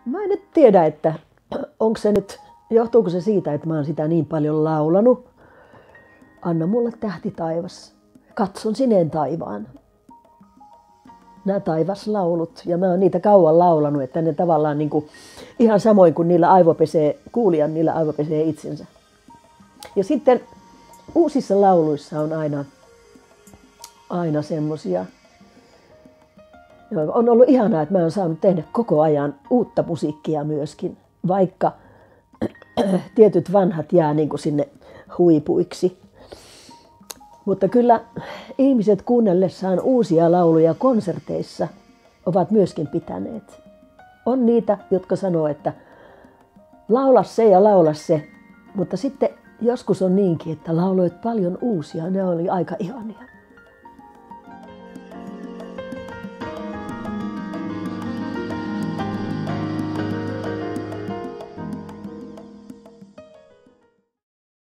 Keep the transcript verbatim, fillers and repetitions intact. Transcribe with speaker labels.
Speaker 1: Mä en nyt tiedä, että onko se nyt, johtuuko se siitä, että mä oon sitä niin paljon laulanut. Anna mulle tähti taivas, katson sineen taivaan. Nämä taivaslaulut, ja mä oon niitä kauan laulanut, että ne tavallaan niin kuin, ihan samoin kuin niillä aivopesee, kuulijan niillä aivopesee itsensä. Ja sitten uusissa lauluissa on aina, aina semmosia. On ollut ihanaa, että mä oon saanut tehdä koko ajan uutta musiikkia myöskin, vaikka tietyt vanhat jää niin kuin sinne huipuiksi. Mutta kyllä ihmiset kuunnellessaan uusia lauluja konserteissa ovat myöskin pitäneet. On niitä, jotka sanoo, että laula se ja laula se, mutta sitten joskus on niinkin, että lauloit paljon uusia, ne oli aika ihania.